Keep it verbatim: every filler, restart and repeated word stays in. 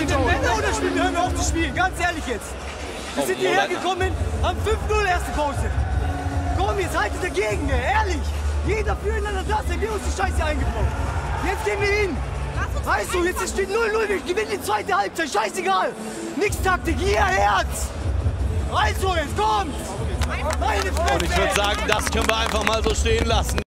Oder spielen, hören wir auf zu spielen, ganz ehrlich jetzt. Wir sind hierher gekommen, haben fünf null erste Pause. Komm, jetzt haltet dagegen, ehrlich. Jeder füreinander da, sind wir uns die Scheiße eingebrockt. Jetzt gehen wir hin. Weißt du, jetzt steht null null, wir gewinnen die zweite Halbzeit, scheißegal. Nix Taktik, hier, Herz. Also, jetzt kommt. Meine Fresse. Und ich würde sagen, das können wir einfach mal so stehen lassen.